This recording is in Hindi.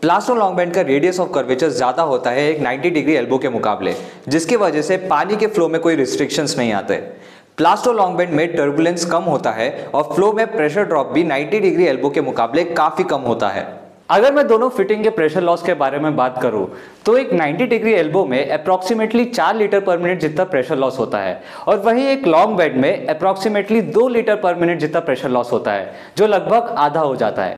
प्लास्टो लॉन्ग बेंड का रेडियस ऑफ कर्वेचर ज्यादा होता है एक 90 डिग्री एल्बो के मुकाबले, जिसकी वजह से पानी के फ्लो में कोई रिस्ट्रिक्शंस नहीं आते। प्लास्टो लॉन्ग बेंड में टर्बुलेंस कम होता है और फ्लो में प्रेशर ड्रॉप भी 90 डिग्री एल्बो के मुकाबले काफी कम होता है। अगर मैं दोनों फिटिंग के प्रेशर लॉस के बारे में बात करूं तो एक 90 डिग्री एल्बो में अप्रोक्सीमेटली 4 लीटर पर मिनट जितना प्रेशर लॉस होता है और वहीं एक लॉन्ग बेंड में अप्रोक्सीमेटली 2 लीटर पर मिनट जितना प्रेशर लॉस होता है, जो लगभग आधा हो जाता है।